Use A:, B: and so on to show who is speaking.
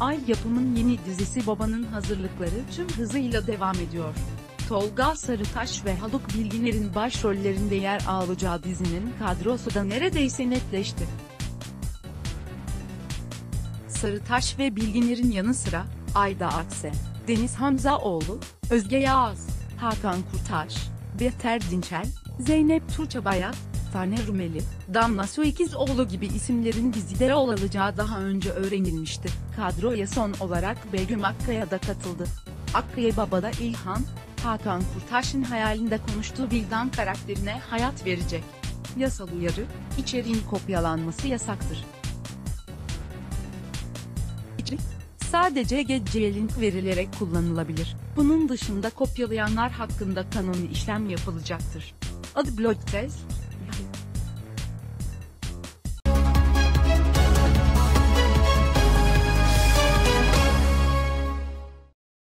A: Ay Yapım'ın yeni dizisi Baba'nın hazırlıkları tüm hızıyla devam ediyor. Tolga Sarıtaş ve Haluk Bilginer'in başrollerinde yer alacağı dizinin kadrosu da neredeyse netleşti. Sarıtaş ve Bilginer'in yanı sıra, Ayda Akse, Deniz Hamzaoğlu, Özge Yağız, Hakan Kurtaş, Bihter Dinçel, Zeynep Tuğçe Bayat, Taner Rumeli, Damla Su İkizoğlu gibi isimlerin dizide rol alacağı daha önce öğrenilmişti. Kadroya son olarak Begüm Akkaya da katıldı. Akkaya Baba'da İlhan, Hakan Kurtaş'ın hayalinde konuştuğu Vildan karakterine hayat verecek. Yasal uyarı: içeriğin kopyalanması yasaktır. İçerik sadece geceye link verilerek kullanılabilir. Bunun dışında kopyalayanlar hakkında kanuni işlem yapılacaktır. Adblock Test